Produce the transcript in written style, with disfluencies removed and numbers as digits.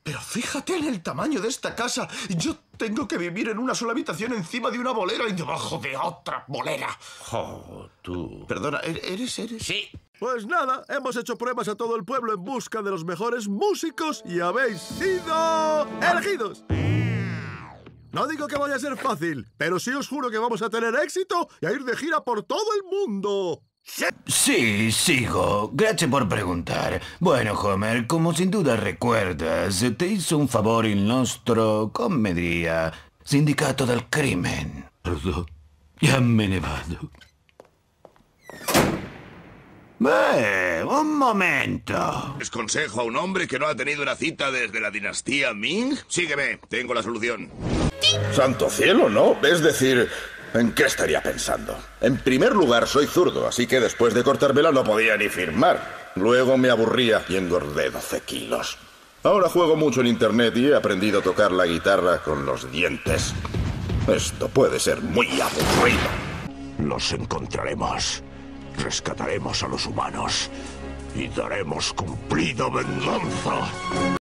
Pero fíjate en el tamaño de esta casa. Yo tengo que vivir en una sola habitación encima de una bolera y debajo de otra bolera. Oh, tú... Perdona, ¿eres? Sí. Pues nada, hemos hecho pruebas a todo el pueblo en busca de los mejores músicos y habéis sido elegidos. No digo que vaya a ser fácil, pero sí os juro que vamos a tener éxito y a ir de gira por todo el mundo. Sí, sigo. Gracias por preguntar. Bueno, Homer, como sin duda recuerdas, te hizo un favore il nostro, come diría, sindicato del crimen. Perdón, ya me ne vado. Un momento. ¿Es consejo a un hombre que no ha tenido una cita desde la dinastía Ming? Sígueme, tengo la solución. ¡Santo cielo, no! Es decir, ¿en qué estaría pensando? En primer lugar, soy zurdo, así que después de cortármela no podía ni firmar. Luego me aburría y engordé 12 kilos. Ahora juego mucho en internet y he aprendido a tocar la guitarra con los dientes. Esto puede ser muy aburrido. Los encontraremos. Rescataremos a los humanos y daremos cumplida venganza.